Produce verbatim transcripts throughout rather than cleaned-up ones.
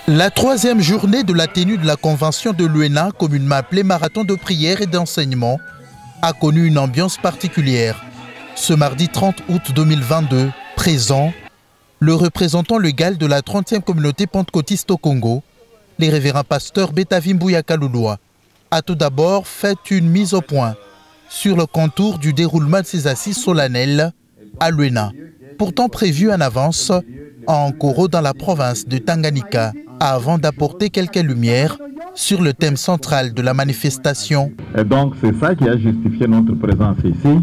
La troisième journée de la tenue de la convention de Luena, communément appelée marathon de prière et d'enseignement, a connu une ambiance particulière. Ce mardi trente août deux mille vingt-deux, présent, le représentant légal de la trentième communauté pentecôtiste au Congo, les révérends pasteurs Betavi Mbuya Kalulwa, a tout d'abord fait une mise au point sur le contour du déroulement de ces assises solennelles à Luena, pourtant prévu en avance en Nkoro dans la province de Tanganyika, avant d'apporter quelques lumières sur le thème central de la manifestation. Et donc c'est ça qui a justifié notre présence ici.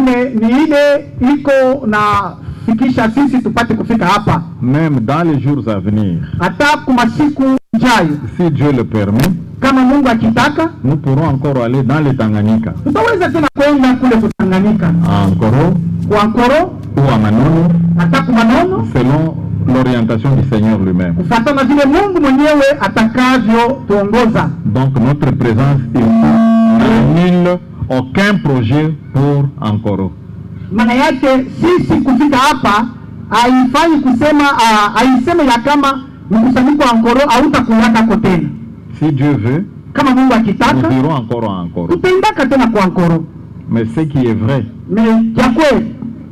Même dans les jours à venir, si Dieu le permet, nous pourrons encore aller dans les Tanganyika. À Nkoro ou à Manono, selon l'orientation du Seigneur lui-même. Donc notre présence n'annule aucun projet pour Nkoro. Maana yake sisi kufika hapa haifanyi kusema haiseme ya kama mkusanyiko wa Nkoro hautakuwaka kotena. Si Dieu veut, kama Mungu akitaka, nous irons encore à Nkoro. Tutaendaka tena kwa Nkoro. Mais ce qui est vrai, mais ya kweli,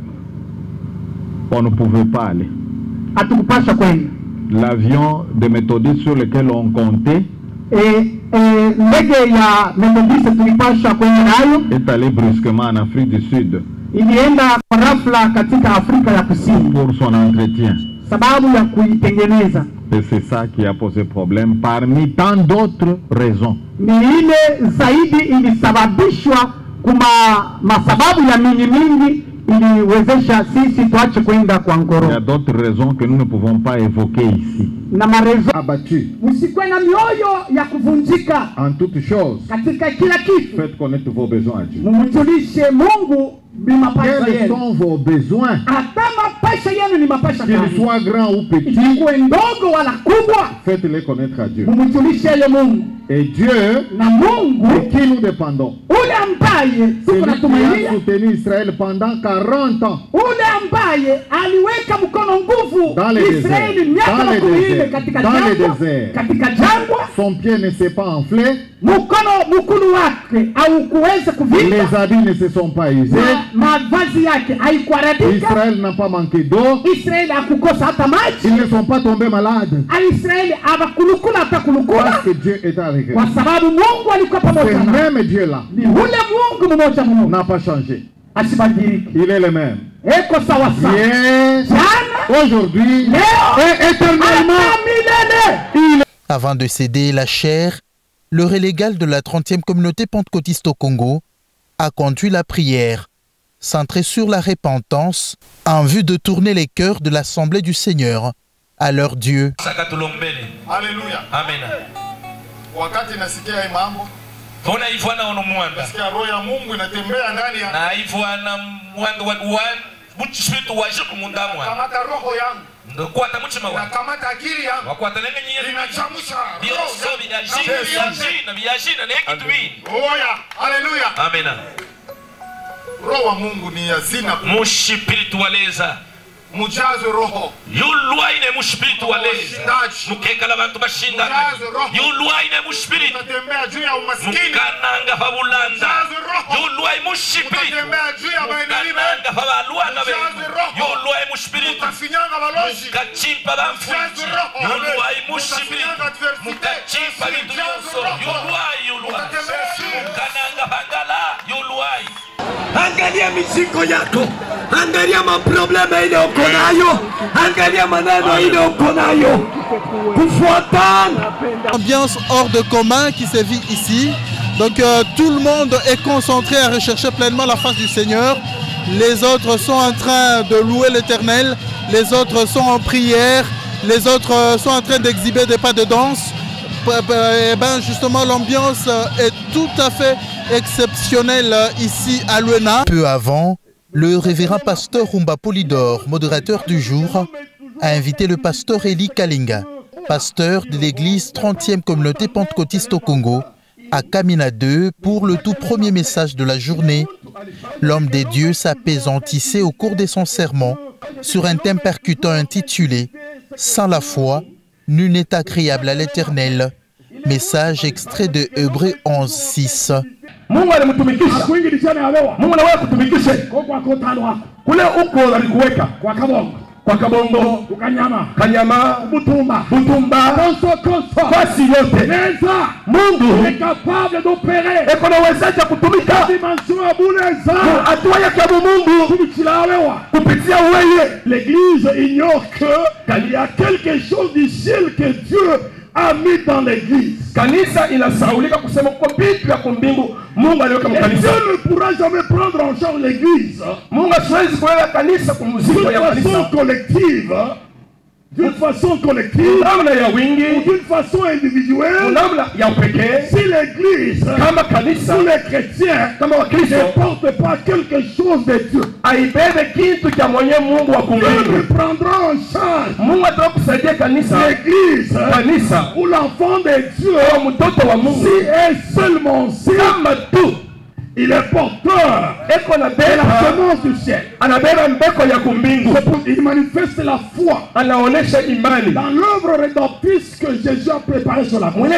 on ne pouvait pas aller. Hatukupasha kwenda. L'avion de méthodistes sur lequel on comptait et ndege ya methodiste tulipasha kwenda nayo est allé brusquement en Afrique du Sud ilienda kwa rafla katika Afrika ya Kusini pour son entretien. Sababu ya kuitengeneza. Et c'est ça qui a posé problème parmi tant d'autres raisons. Ni ile zaidi ilisababishwa kuma masababu ya mingi mingi iliwezesha sisi tuache kwenda kwa Nkoro. Il y a d'autres raisons que nous ne pouvons pas évoquer ici. Na marezo abattu. Msikwe na mioyo ya kuvunjika. En toute chose, katika kila kitu, faites connaître vos besoins à Dieu. Mumjulishe Mungu bima pasha yenu. Quels sont vos besoins? Atama pasha yenu ni mapasha gani? Qu'ils soient grands ou petits, ikuwe ndogo wala kubwa, faites-les connaître à Dieu. Mumjulishe le Mungu. Et Dieu, na Mungu, de qui nous dépendons, ule ambaye celui qui a soutenu Israël pendant quarante ans, ule ambaye aliweka mkono nguvu dans les Israeli miaka makumi nne katika jangwa, katika jangwa, son pied ne s'est pas enflé, mkono mkulu wake au kuweza kuvimba, les habits ne se sont pas usés, mavazi yake haikuharibika, Israël n'a pas manqué d'eau, Israeli hakukosa hata maji, ils ne sont pas tombés malades, Israeli habakulukula hata kulukula, parce que Dieu était avec eux. Kwa sababu Mungu alikuwa pamoja nao. Ce même Dieu là, ni ule Mungu mmoja Mungu, n'a pas changé. Asibadiliki. Il est le même. Eko sawa sawa. Yes. Aujourd'hui et éternellement. Il... Avant de céder la chair, le relégal de la trentième communauté pentecôtiste au Congo a conduit la prière, centrée sur la repentance, en vue de tourner les cœurs de l'Assemblée du Seigneur à leur Dieu. Alléluia. Amen. Wakati nasikia hii mambo, Bona ivwana ono mwanda. nasikia roho ya Mungu inatembea ndani ya. Na ivwana mwanda wa duwan, mutu spitu wa jiku mundamwa. Kamata roho yangu. Ndo kuata mutima wa. Na kamata akili yangu. Wakuata lenga nyeri. Inachamusha. Biyo sabi ajina, ajina, ajina, na heki tuwi. Oya, haleluya. Amena. Roho wa Mungu ni yazina. Mushipiritualeza. Mujaze roho. Yulwaine muspiritualeza. Mukeka la bantu bashindana. Yulwaine muspiritu. Utatembea juu ya umaskini. Mukananga fabulanda. Mujaze roho. Yulwai muspiritu. Utatembea juu ya maendeleo. Mukananga fabaluana be. Mujaze roho. Yulwai muspiritu. Utafinyanga balozi. Mukachimpa bamfuji. Yulwai muspiritu. Mukachimpa bitu yonso. Yulwai yulwai. Mukananga fangala. Yulwai. Angalia mizigo yako, angalia maproblema ile uko nayo, angalia maneno ile uko nayo. Kufuatana. Ambiance hors de commun qui se vit ici. Donc euh, tout le monde est concentré à rechercher pleinement la face du Seigneur. Les autres sont en train de louer l'Éternel. Les autres sont en prière. Les autres sont en train d'exhiber des pas de danse. Et ben justement l'ambiance est tout à fait exceptionnelle ici à Luena. Peu avant, le révérend pasteur Rumba Polydor, modérateur du jour, a invité le pasteur Eli Kalinga, pasteur de l'église trentième communauté pentecôtiste au Congo, à Kamina deux pour le tout premier message de la journée. L'homme des dieux s'apaisantissait au cours de son sermon sur un thème percutant intitulé « Sans la foi, nul n'est agréable à l'Éternel. Message extrait de Hébreux onze six. Mungu alimtumikisha akuingilisha na wewe. Mungu anawewe kutumikisha kwa kwa kotalwa. Kule uko alikuweka kwa kabongo. Kwa kabongo, ukanyama, kanyama, butumba, butumba, konso konso. Basi yote. Neza. Mungu est capable d'opérer. Eko na uwezaji kutumika. Dimension ya buneza. Hatua yake ya Mungu kupitia wewe. Kupitia wewe. L'église ignore que qu'il y a quelque chose du ciel que Dieu a mis dans l'église. Kanisa inasaulika kusema kwa vitu ya kumbingu Mungu aliweka mkanisa. Dieu ne pourra jamais prendre en charge l'église. Mungu hawezi kuweka kanisa kwa mzigo ya kanisa. D'une façon collective. D'une façon collective. Namna ya wingi. D'une façon individuelle. Namna ya upekee. Si l'église kama kanisa, si les chrétiens kama wakristo ne portent pas quelque chose de Dieu, aibebe kitu cha mwenye Mungu wa kumbingu. Dieu prendra en charge. Mungu atakusaidia kanisa. L'église kanisa ou l'enfant de Dieu, mtoto wa Mungu, si est seulement si kama tu il est porteur de la semence du ciel. Il manifeste la foi dans l'œuvre rédemptrice que Jésus a préparée sur la croix.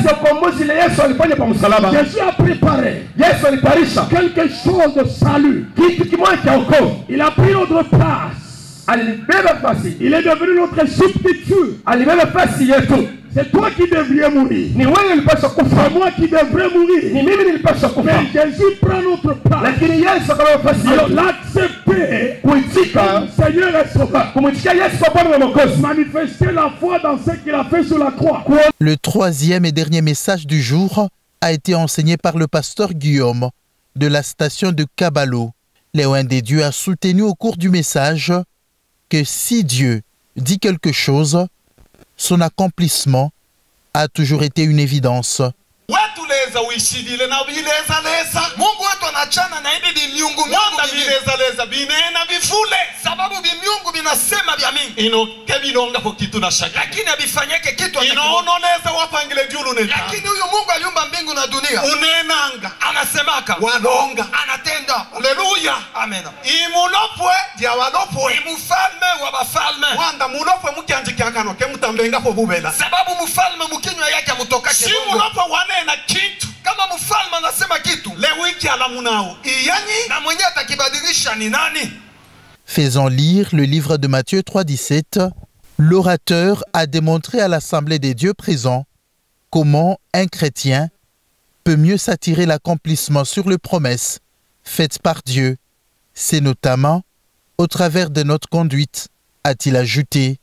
Jésus a préparé quelque chose de salut. Il a pris notre place. Il est devenu notre substitut. C'est toi qui devrais mourir. C'est moi qui devrais mourir. Mais Jésus prend notre place. Alors l'accepter, Seigneur est sauveur. Manifester la foi dans ce qu'il a fait sur la croix. Le troisième et dernier message du jour a été enseigné par le pasteur Guillaume de la station de Kabalo. Léon des Dieux a soutenu au cours du message que si Dieu dit quelque chose, son accomplissement a toujours été une évidence. Watuleza uishidile na bileza leza. Mungu wetu anachana na hivi bimiungu miungu bileza leza binena bifule. Sababu bimiungu binasema vya mingi. Ino kebilonga kwa kitu na shaka. Lakini abifanyeke kitu ino ononeza wapangile julu neta. Lakini huyu Mungu aliumba mbingu na dunia. Unenanga. Anasemaka. Walonga. Anatenda. Haleluya. Amen. Imulopwe dia walopwe. Imufalme wa bafalme. Wanda mulopwe mukianjika kano kemutambenga kwa bubela. Sababu mufalme mukinywa yake mutoka ke. Si mulopwe wanena kitu. Kama mufalme anasema kitu. Le wiki alamunao. Iyanyi na mwenye atakibadilisha ni nani? Faisant lire le livre de Matthieu trois dix-sept, l'orateur a démontré à l'Assemblée des dieux présents comment un chrétien peut mieux s'attirer l'accomplissement sur les promesses faites par Dieu. C'est notamment au travers de notre conduite, a-t-il ajouté.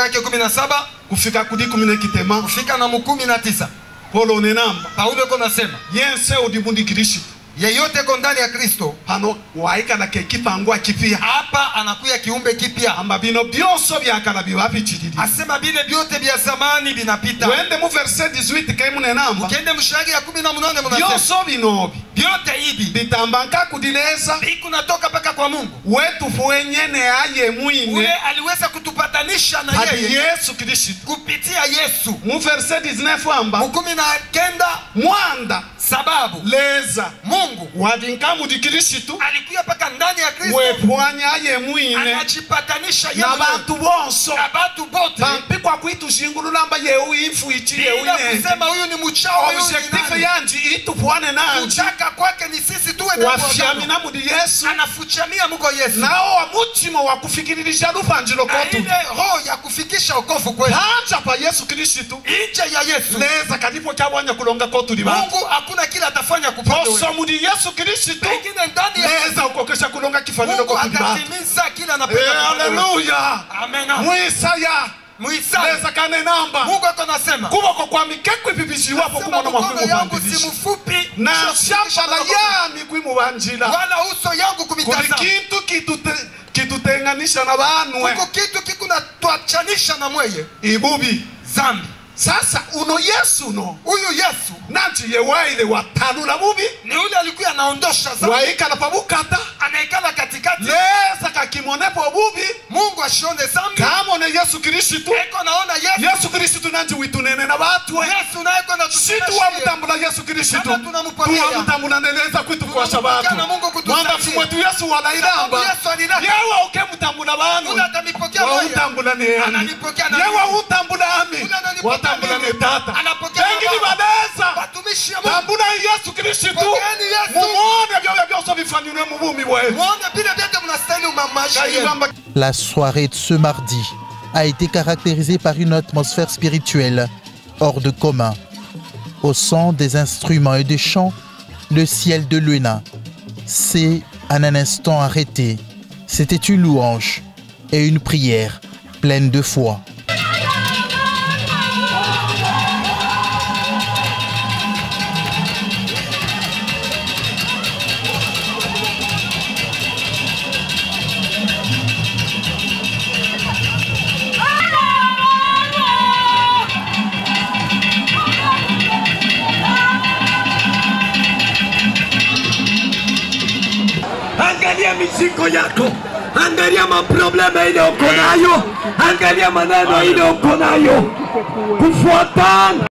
Yeyote ko ndani ya Kristo hano waika na kekipangwa kipia hapa anakuya kiumbe kipia amba bino byonso byakala biwapichiriri asema bile byote bya zamani binapita. Wende mu verset dix-huit kai munenamba ukende mshagi ya kumi na munane munasema byonso binobi byote hivi bitambanka kudileza biku natoka paka kwa Mungu wetu fwenyene aye mwine ule aliweza kutupatanisha na yeye Yesu Kristo kupitia Yesu. Mu verset dix-neuf amba kumi na kenda mwanda sababu leza Mungu wadinkamu di Kristo alikuya paka ndani ya Kristo wepwanya aye mwine anachipatanisha yeye na bantu bonso na bantu bote bampi kwa kwitu shingululamba yeu ifu ichie wine kusema huyu ni mchao objectif yanji itupwane na uchaka kwake ni sisi tuwe na wafyamina mudi Yesu anafuchamia muko Yesu nao wa mutima wa kufikiririsha rupanjilo kotu ile roho ya kufikisha okofu kwetu hacha pa Yesu Kristo nje ya Yesu leza kadipo kyabwanya kulonga kotu liba Mungu hakuna kila atafanya kupata wewe mudi Yesu Kristo pengine ndani ya leza ukokesha kulonga kifaniro kotu liba atatimiza kila anapenda. Haleluya amen. Mwisaya Muisaidia kane namba Mungu akonasema kuboko kwa mikekwe bibishi wapo kumona mafungu yangu si mfupi na shamba la yami kuimubanjila wala uso yangu kumitazama kitu kitu kitutenganisha na banwe kuko kitu kikuna tuachanisha na mweye ibubi zambi Sasa uno Yesu no. Huyu Yesu nanti yewaile watanu na bubi ni yule alikuwa anaondosha dhambi. Waika na pabukata anaikala katikati. Leza kakimonepo bubi Mungu ashone dhambi. Kama ne Yesu Kristo eko naona Yesu. Yesu Kristo nanti witunene na watu. Yesu naye kwa natusitu wa mtambula Yesu Kristo. Tuwa mtambula neleza kwitu kwa sababu. Mwanda fumwetu Yesu wanairamba. Yewa uke mtambula banu. Wa utambula ni yani. Yewa utambula ami. Watambula ni tata. Engini badeza. Tambula Yesu Kristo. Mumone vyo vyo so bifanyune mubumi wetu. La soirée de ce mardi a été caractérisée par une atmosphère spirituelle hors de commun. Au son des instruments et des chants, le ciel de Luena s'est en un instant arrêté. C'était une louange et une prière pleine de foi. Angalia miziko yako, angalia maproblema ile uko nayo, angalia maneno ile uko nayo, kufuatana